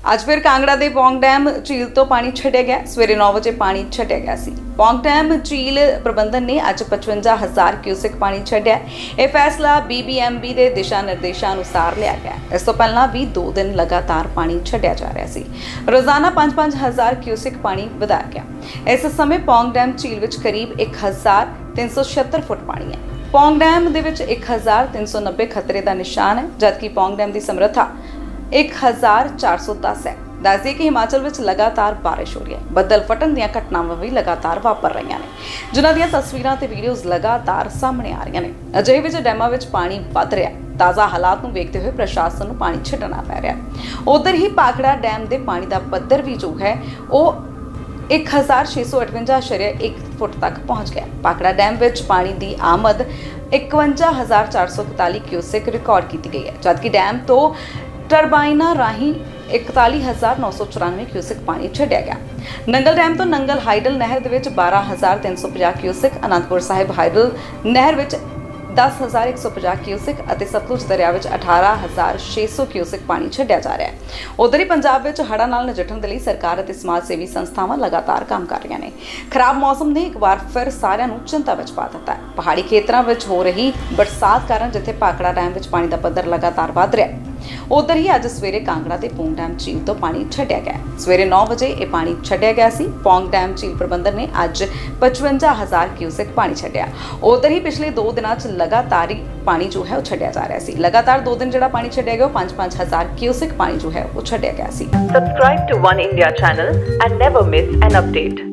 ਅੱਜ फिर कांगड़ा के पौंग डैम झील तो पानी छड्डिया गया। सवेरे 9 बजे पानी छड्डिया गया सी। पौंग डैम झील प्रबंधन ने अज 55,000 क्यूसिक पानी छड्डिया। यह फैसला BBMB के दिशा निर्देशों अनुसार लिया गया। इस तो पहला भी 2 दिन लगातार पानी छड्डिया जा रहा सी। रोजाना 5-5,000 क्यूसिक पानी वधाया गया। इस समय पौंग डैम झील विच करीब 1,376 फुट पानी है। पौंग डैम दे विच 1,390 खतरे का निशान है, जबकि पौंग डैम की समर्था 1,410 है। दस दिए कि हिमाचल में लगातार बारिश हो रही है। बदल फटन दी घटनावां भी लगातार वापर रही हैं, जिन्हां दी तस्वीरां ते वीडियोज़ लगातार सामने आ रही हैं। अजिहे विच डैमां विच पानी वध रहा है। ताज़ा हालात नूं वेखते हुए प्रशासन नूं पानी छड्डना पै रहा है। उधर ही भाखड़ा डैम के पानी का पद्धर भी जो है वो 1,658.1 फुट तक पहुँच गया। भाखड़ा डैम विच पानी की आमद 51,441 क्यूसिक रिकॉर्ड की गई है, जबकि डैम तो टरबाइना राही 41,994 क्यूसिक पानी छड्डिया गया। नंगल डैम तो नंगल हाइडल नहर दे विच 12,350 क्यूसिक, आनंदपुर साहिब हाइडल नहर विच 10,150 क्यूसिक और सतलुज दरिया विच 18,600 क्यूसिक पानी छड्डिया जा रहा है। उधर ही पंजाब विच हड़ां नाल नजिठण दे लई सरकार और समाज सेवी संस्थावां लगातार काम कर रही हैं। खराब मौसम ने एक बार फिर सारिਆਂ ਨੂੰ चिंता विच पा दिता है। पहाड़ी खेतरां विच हो रही बरसात कारण जिथे भाखड़ा डैम विच पानी का पद्धर लगातार वध रहा है, उधर ही अज सवेरे कांगड़ा के पौंग डैम झील तो पानी छड्डिया गया। सवेरे 9 बजे यह पानी छड्डिया गया सी। पौंग डैम झील प्रबंधन ने अज 55,000 क्यूसिक पानी छड्डिया। उधर ही पिछले 2 दिनों लगातार ही पानी जो है वो छड्डिया जा रहा सी। लगातार 2 दिन जो पानी छड्डिया गया 5-5,000 क्यूसिक पानी जो है वो छड्डिया गया सी। Subscribe to One India channel and never miss an update.